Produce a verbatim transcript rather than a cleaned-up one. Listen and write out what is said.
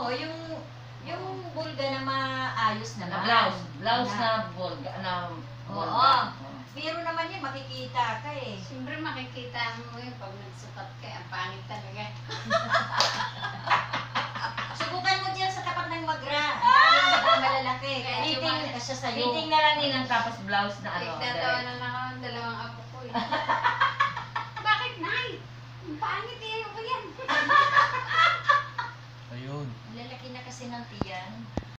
mo, yung yung bulga na maayos Na naman. blouse. Blouse Na- na bulga. Na Oo. bulga. Biro naman yun, makikita ka eh. Siyempre makikita mo yun pag nagsukat ka. Ang pangit talaga. Subukan mo dyan sa tapat ng magra. Ang daming malalaki. Kaya Fitting yung- ka siya sa'yo. Fitting na lang ninang tapos blouse na ano. Nagtatawanan ako ng dalawang apo ko eh.